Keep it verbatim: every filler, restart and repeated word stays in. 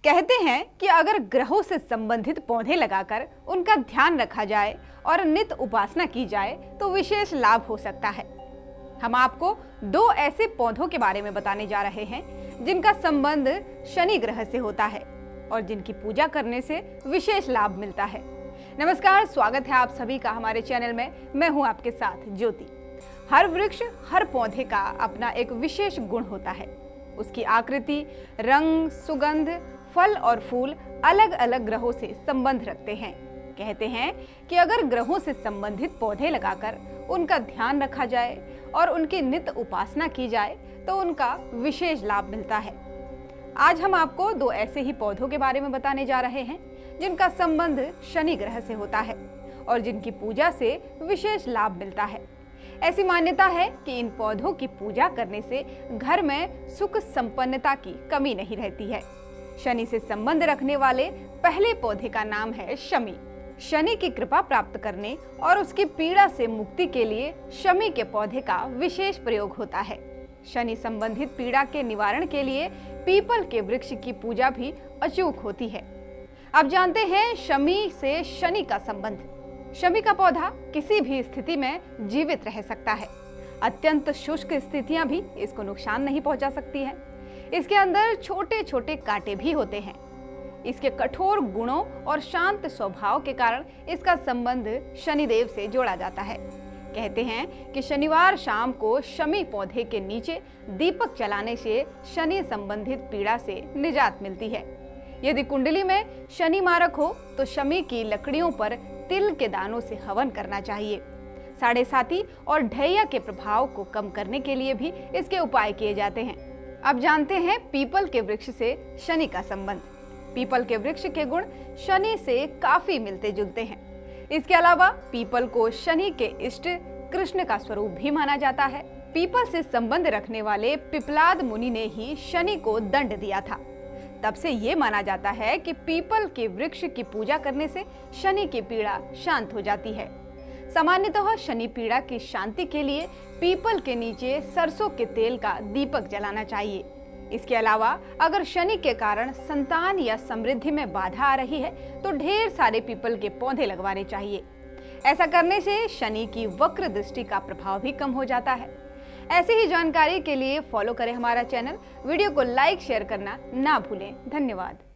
कहते हैं कि अगर ग्रहों से संबंधित पौधे लगाकर उनका ध्यान रखा जाए और नित्य उपासना की जाए तो विशेष लाभ हो सकता है। हम आपको दो ऐसे पौधों के बारे में बताने जा रहे हैं जिनका संबंध शनि ग्रह से होता है और जिनकी पूजा करने से विशेष लाभ मिलता है। नमस्कार, स्वागत है आप सभी का हमारे चैनल में। मैं हूं आपके साथ ज्योति। हर वृक्ष, हर पौधे का अपना एक विशेष गुण होता है। उसकी आकृति, रंग, सुगंध, फल और फूल अलग अलग ग्रहों से संबंध रखते हैं। कहते हैं कि अगर ग्रहों से संबंधित पौधे लगाकर उनका ध्यान रखा जाए और उनकी नित्य उपासना की जाए तो उनका विशेष लाभ मिलता है। आज हम आपको दो ऐसे ही पौधों के बारे में बताने जा रहे हैं जिनका संबंध शनि ग्रह से होता है और जिनकी पूजा से विशेष लाभ मिलता है। ऐसी मान्यता है कि इन पौधों की पूजा करने से घर में सुख संपन्नता की कमी नहीं रहती है। शनि से संबंध रखने वाले पहले पौधे का नाम है शमी। शनि की कृपा प्राप्त करने और उसकी पीड़ा से मुक्ति के लिए शमी के पौधे का विशेष प्रयोग होता है। शनि संबंधित पीड़ा के निवारण के लिए पीपल के वृक्ष की पूजा भी अचूक होती है। अब जानते हैं शमी से शनि का संबंध। शमी का पौधा किसी भी स्थिति में जीवित रह सकता है। अत्यंत शुष्क स्थितियां भी इसको नुकसान नहीं पहुंचा सकती हैं। इसके अंदर छोटे छोटे कांटे भी होते हैं। इसके कठोर गुणों और शांत स्वभाव के कारण इसका संबंध शनिदेव से जोड़ा जाता है। कहते हैं कि शनिवार शाम को शमी पौधे के नीचे दीपक जलाने से शनि संबंधित पीड़ा से निजात मिलती है। यदि कुंडली में शनि मारक हो तो शमी की लकड़ियों पर तिल के दानों से हवन करना चाहिए। साढ़े साती और ढैया के प्रभाव को कम करने के लिए भी इसके उपाय किए जाते हैं। अब जानते हैं पीपल के वृक्ष से शनि का संबंध। पीपल के वृक्ष के गुण शनि से काफी मिलते जुलते हैं। इसके अलावा पीपल को शनि के इष्ट कृष्ण का स्वरूप भी माना जाता है। पीपल से संबंध रखने वाले पिपलाद मुनि ने ही शनि को दंड दिया था। तब से ये माना जाता है कि पीपल के वृक्ष की पूजा करने से शनि की पीड़ा शांत हो जाती है। सामान्यतः शनि पीड़ा की शांति के लिए पीपल के नीचे सरसों के तेल का दीपक जलाना चाहिए। इसके अलावा अगर शनि के कारण संतान या समृद्धि में बाधा आ रही है तो ढेर सारे पीपल के पौधे लगवाने चाहिए। ऐसा करने से शनि की वक्र दृष्टि का प्रभाव भी कम हो जाता है। ऐसी ही जानकारी के लिए फॉलो करें हमारा चैनल। वीडियो को लाइक शेयर करना ना भूलें। धन्यवाद।